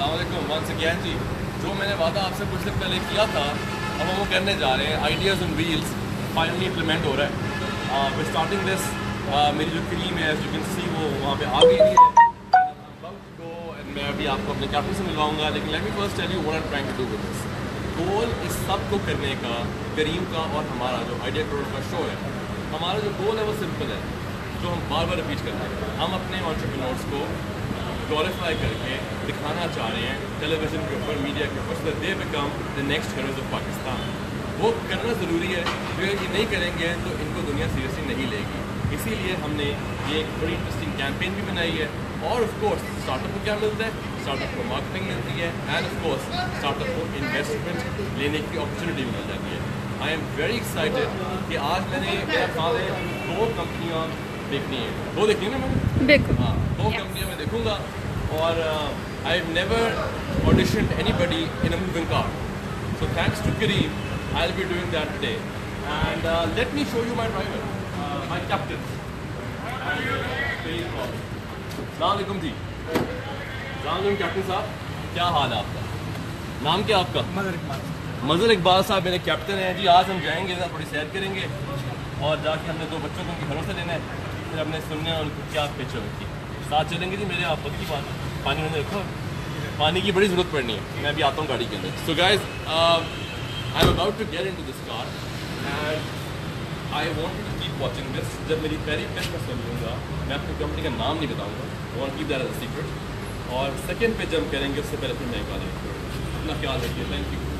अस्सलामुअलैकुम once again जी। जो मैंने वादा आपसे कुछ दिन पहले किया था अब हम वो करने जा रहे हैं। Ideas on wheels finally implement हो रहा है। We starting this. मेरी जो क्रीम है यू कैन सी वो वहाँ पे आ गई है। मैं अभी आपको अपने कैप्टन से मिलवाऊंगा, लेकिन let me first tell you what I am trying to do with this. Goal इस सब को करने का, करीम का और हमारा जो आइडिया करोड़ का शो है, हमारा जो गोल है वो सिंपल है, जो हम बार बार रिपीट करते हैं। हम अपने एंटरप्रेन्योर्स को ग्लोरीफाई करके दिखाना चाह रहे हैं टेलीविजन के ऊपर, मीडिया के ऊपर, so that they become the next heroes of Pakistan. वो करना ज़रूरी है, जो ये नहीं करेंगे तो इनको दुनिया सीरियसली नहीं लेगी। इसीलिए हमने ये एक बड़ी इंटरेस्टिंग कैंपेन भी बनाई है। और ऑफ कोर्स स्टार्टअप को क्या मिलता है? स्टार्टअप को मार्केटिंग मिलती है, एंड ऑफ कोर्स स्टार्टअप को इन्वेस्टमेंट लेने की अपॉर्चुनिटी भी मिल जाती है। आई एम वेरी एक्साइटेड कि आज मैंने मेरा ख्याल है 2 कंपनियाँ देखनी है। 2 देखनी है ना मैंने? बिल्कुल। हाँ, 2 कंपनियाँ मैं देखूँगा। और I have never auditioned anybody in a moving car, so thanks to Careem I will be doing that today. And let me show you my driver, my captain. अस्सलामुअलैकुम जी। अस्सलामुअलैकुम कैप्टन साहब, क्या हाल है आपका? नाम क्या आपका? मज़र इकबाल साहब मेरे कैप्टन हैं जी। आज हम जाएंगे ना, थोड़ी सैर करेंगे और जाके हमने 2 बच्चों को उनके घरों से लेना है, फिर हमने सुनने हैं उनको क्या पिक्चर होती है। साथ चलेंगे जी मेरे। आप की बात, पानी उन्होंने रखा, पानी की बड़ी ज़रूरत पड़नी है। मैं अभी आता हूँ गाड़ी के अंदर। So guys I am about to get into this car and I want to keep watching this. जब मेरी पहली पिच मैं सुन लूँगा, मैं अपनी कंपनी का नाम नहीं बताऊँगा, I want to keep that as a secret. और सेकंड पे जंप करेंगे उससे पहले फिर मैं एक बात अपना ख्याल रखिए। Thank you.